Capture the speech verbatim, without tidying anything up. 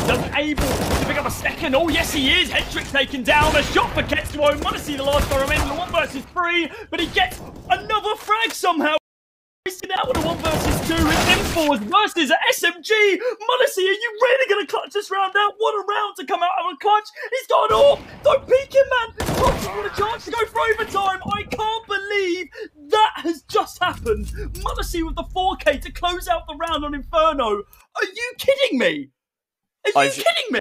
doesn't able to pick up a second. Oh, yes, he is. Hendrick taken down. A shot for Ketsuo. m0nesy, the last guy remaining, the one versus three, but he gets another frag somehow. He's out with a one versus two. It's M four versus S M G. m0nesy, are you really going to clutch this round out? What a round to come out of a clutch. He's gone off. Don't peek him, man. Clutch got a chance to go for overtime. I can't believe that has just happened. m0nesy with the four K to close out the round on Inferno. Are you kidding me? Are you I've... kidding me?